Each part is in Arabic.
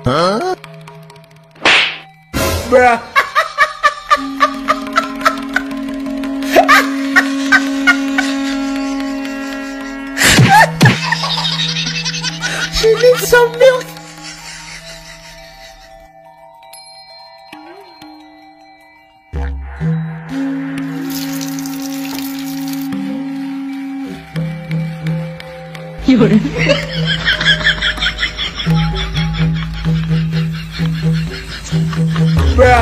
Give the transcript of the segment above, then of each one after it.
Bruh. She needs some milk. Bruh.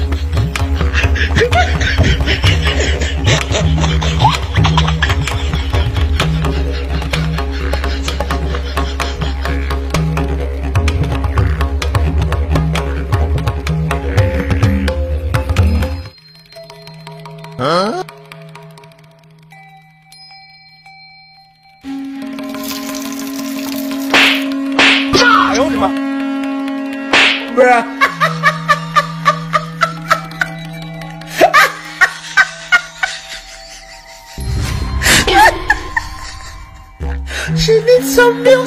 Huh? Bruh. She needs some milk.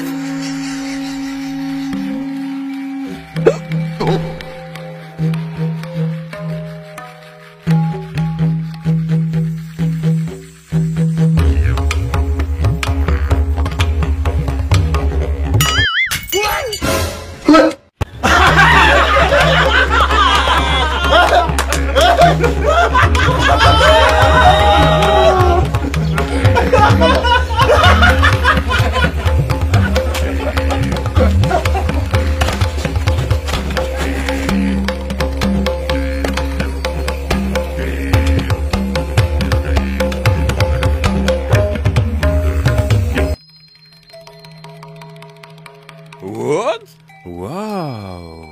What? Wow.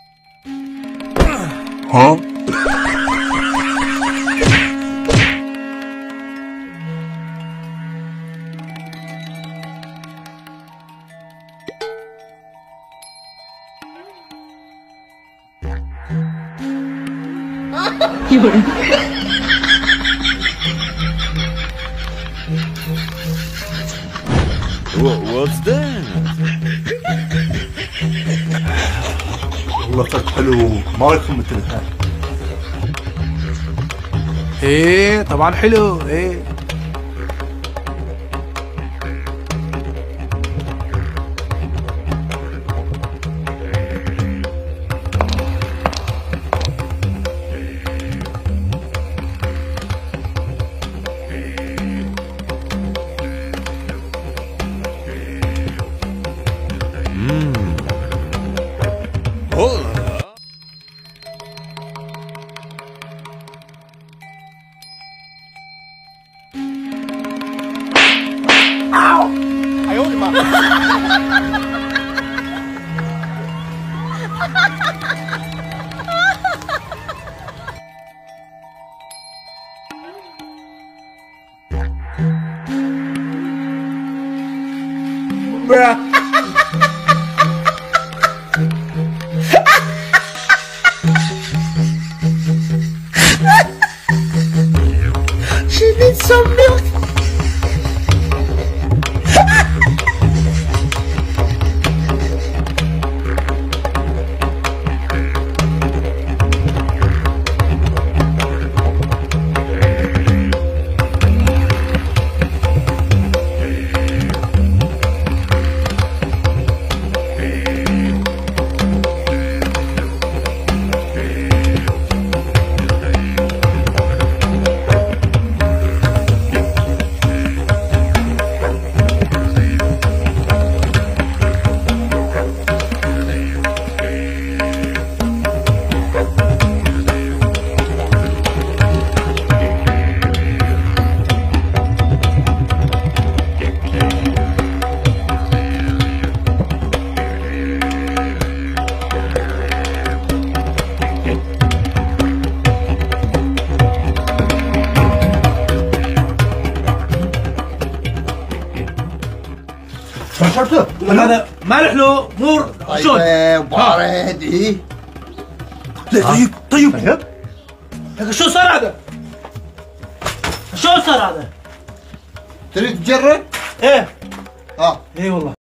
Huh? What's that? والله طلعت حلو ما لكم مثل هاي. ايه طبعا حلو ايه. Bruh. She needs some milk. ما شربته؟ هذا مالح له نور شو؟ بارد ايه؟ طيب طيب شو صار هذا؟ شو صار هذا؟ تريد تجرب؟ ايه اه ايه والله